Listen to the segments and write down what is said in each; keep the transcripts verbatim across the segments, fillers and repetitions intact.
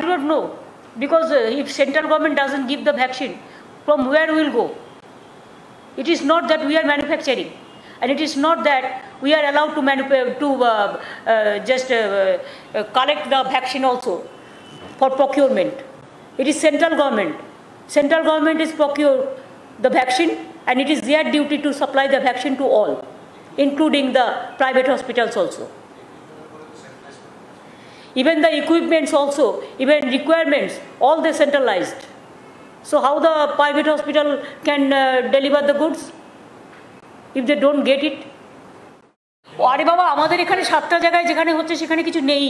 do not know, because uh, if central government doesn't give the vaccine, from where we will go? It is not that we are manufacturing, and it is not that we are allowed to, manuf to uh, uh, just uh, uh, collect the vaccine also for procurement. It is central government. Central government is procure the vaccine, and it is their duty to supply the vaccine to all, including the private hospitals also. Even the equipments also, even requirements, all they centralized. So how the private hospital can uh, deliver the goods if they don't get it? আরে বাবা আমাদের এখানে সাতটা জায়গায় যেখানে হচ্ছে সেখানে কিছু নেই।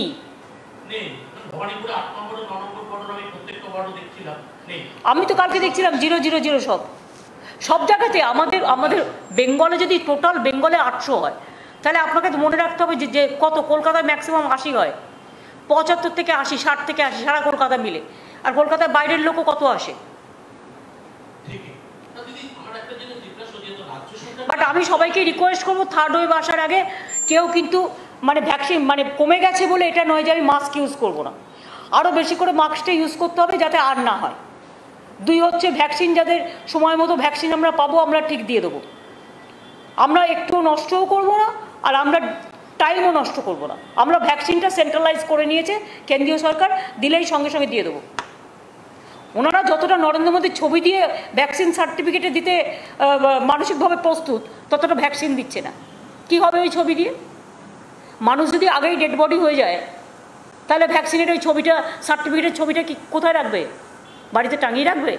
আমি তো কালকে দেখছিলাম জিরো জিরো জিরো সব সব জায়গাতে। আমাদের আমাদের বেঙ্গলে যদি টোটাল বেঙ্গলে আটশো হয়, তাহলে আপনাকে তো মনে রাখতে হবে যে কত কলকাতায় ম্যাক্সিমাম আশি হয়, পঁচাত্তর থেকে আশি, ষাট থেকে আশি সারা কলকাতা মিলে। আর কলকাতার বাইরের লোকও কত আসে। বাট আমি সবাইকে রিকোয়েস্ট করবো থার্ড ওয়েভ আসার আগে কেউ কিন্তু মানে ভ্যাকসিন মানে কমে গেছে বলে এটা নয় যে আমি মাস্ক ইউজ করবো না, আরও বেশি করে মাস্কটা ইউজ করতে হবে যাতে আর না হয়। দুই হচ্ছে ভ্যাকসিন যাদের সময় মতো ভ্যাকসিন আমরা পাবো আমরা ঠিক দিয়ে দেবো, আমরা একটু নষ্টও করবো না আর আমরা টাইমও নষ্ট করবো না। আমরা ভ্যাকসিনটা সেন্ট্রালাইজ করে নিয়েছে কেন্দ্রীয় সরকার, দিলেই সঙ্গে সঙ্গে দিয়ে দেবো। ওনারা যতটা নরেন্দ্র মোদীর ছবি দিয়ে ভ্যাকসিন সার্টিফিকেটে দিতে মানসিকভাবে প্রস্তুত, ততটা ভ্যাকসিন দিচ্ছে না। কি হবে ওই ছবি দিয়ে? মানুষ যদি আগেই ডেড বডি হয়ে যায় তাহলে ভ্যাকসিনের ওই ছবিটা সার্টিফিকেটের ছবিটা কি কোথায় রাখবে? বাড়িতে টাঙিয়ে রাখবে?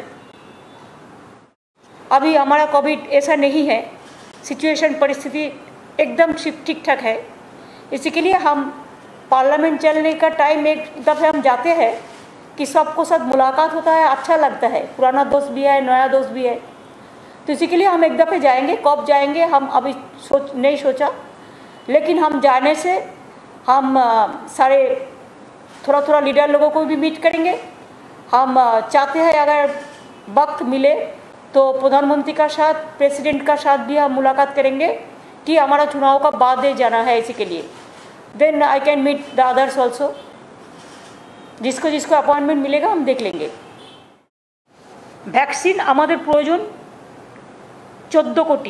अभी हमारा कोविड ऐसा नहीं है, सिचुएशन परिस्थिति एकदम ठीक ठाक है। इसी के लिए हम पार्लियामेंट चलने का टाइम एक दफ़े हम जाते हैं कि सबको साथ मुलाकात होता है, अच्छा लगता है, पुराना दोस्त भी है नया दोस्त भी है। तो इसी के लिए हम एक दफ़े जाएंगे। कब जाएंगे हम अभी सोच नहीं सोचा, लेकिन हम जाने से हम सारे थोड़ा थोड़ा लीडर लोगों को भी मीट करेंगे। हम चाहते हैं अगर वक्त मिले तो प्रधानमंत्री का साथ प्रेसिडेंट का साथ भी हम मुलाकात करेंगे कि हमारा चुनाव का बाद जाना है। इसी के लिए then I can meet the others also, जिसको जिसको अपॉइंटमेंट मिलेगा हम देख लेंगे। ভ্যাকসিন আমাদের প্রয়োজন চোদ্দো কোটি।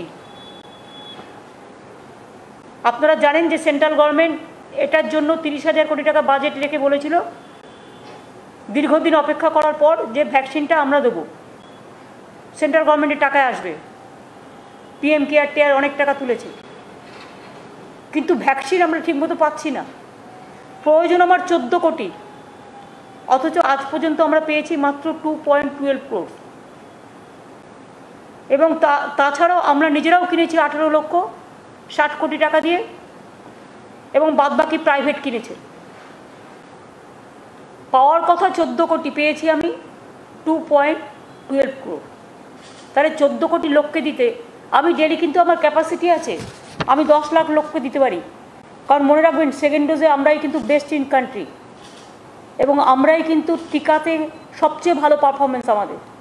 আপনারা জানেন যে সেন্ট্রাল গভর্নমেন্ট এটার জন্য তিরিশ হাজার কোটি টাকা বাজেট রেখে বলেছিল দীর্ঘদিন অপেক্ষা করার পর যে ভ্যাকসিনটা আমরা দেবো সেন্ট্রাল গভর্নমেন্টের টাকায় আসবে। পিএম কেয়ার টেয়ার অনেক টাকা তুলেছে, কিন্তু ভ্যাকসিন আমরা ঠিকমতো পাচ্ছি না। প্রয়োজন আমার চোদ্দো কোটি, অথচ আজ পর্যন্ত আমরা পেয়েছি মাত্র টু পয়েন্ট টুয়েলভ ক্রোর। এবং তা তাছাড়াও আমরা নিজেরাও কিনেছি আঠেরো লক্ষ ষাট কোটি টাকা দিয়ে, এবং বাদবাকি প্রাইভেট কিনেছে। পাওয়ার কথা চোদ্দো কোটি, পেয়েছি আমি টু পয়েন্ট টুয়েলভ ক্রোর। তাহলে চোদ্দো কোটি লোককে দিতে আমি ডেলি কিন্তু আমার ক্যাপাসিটি আছে, আমি দশ লাখ লোককে দিতে পারি। কারণ মনে রাখবেন সেকেন্ড ডোজে আমরাই কিন্তু বেস্ট ইন কান্ট্রি, এবং আমরাই কিন্তু টিকাতে সবচেয়ে ভালো পারফরমেন্স আমাদের।